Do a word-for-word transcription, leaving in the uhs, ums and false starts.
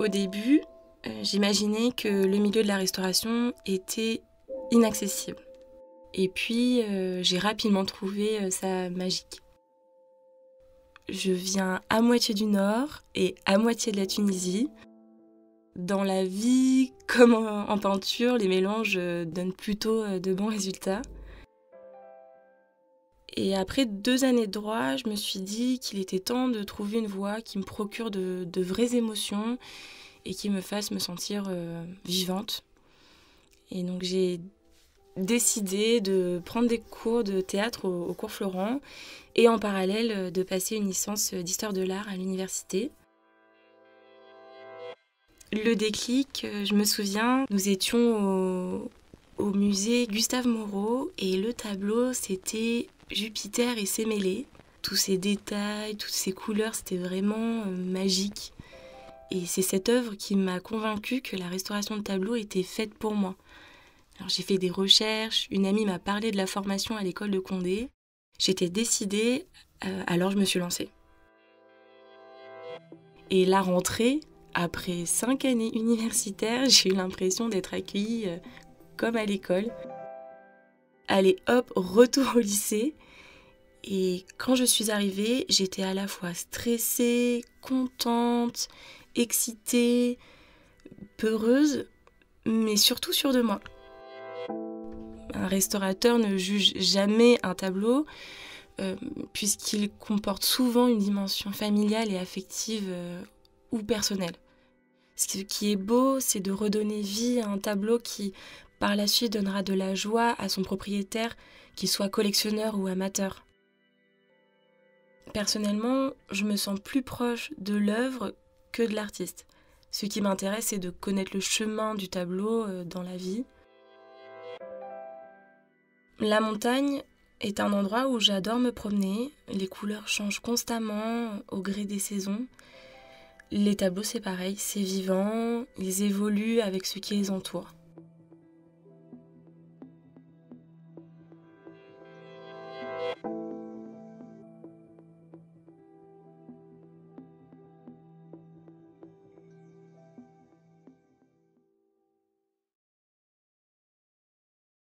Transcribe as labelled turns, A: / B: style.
A: Au début, euh, j'imaginais que le milieu de la restauration était inaccessible. Et puis, euh, j'ai rapidement trouvé euh, ça magique. Je viens à moitié du Nord et à moitié de la Tunisie. Dans la vie, comme en, en peinture, les mélanges euh, donnent plutôt euh, de bons résultats. Et après deux années de droit, je me suis dit qu'il était temps de trouver une voie qui me procure de, de vraies émotions et qui me fasse me sentir euh, vivante. Et donc j'ai décidé de prendre des cours de théâtre au, au cours Florent et en parallèle de passer une licence d'histoire de l'art à l'université. Le déclic, je me souviens, nous étions au, au musée Gustave Moreau et le tableau c'était Jupiter et ses mêlées. Tous ces détails, toutes ces couleurs, c'était vraiment euh, magique. Et c'est cette œuvre qui m'a convaincue que la restauration de tableaux était faite pour moi. Alors j'ai fait des recherches, une amie m'a parlé de la formation à l'école de Condé. J'étais décidée, euh, alors je me suis lancée. Et la rentrée, après cinq années universitaires, j'ai eu l'impression d'être accueillie euh, comme à l'école. Allez hop, retour au lycée. Et quand je suis arrivée, j'étais à la fois stressée, contente, excitée, peureuse, mais surtout sûre de moi. Un restaurateur ne juge jamais un tableau, euh, puisqu'il comporte souvent une dimension familiale et affective euh, ou personnelle. Ce qui est beau, c'est de redonner vie à un tableau qui, par la suite, donnera de la joie à son propriétaire, qu'il soit collectionneur ou amateur. Personnellement, je me sens plus proche de l'œuvre que de l'artiste. Ce qui m'intéresse, c'est de connaître le chemin du tableau dans la vie. La montagne est un endroit où j'adore me promener. Les couleurs changent constamment au gré des saisons. Les tableaux, c'est pareil, c'est vivant, ils évoluent avec ce qui les entoure.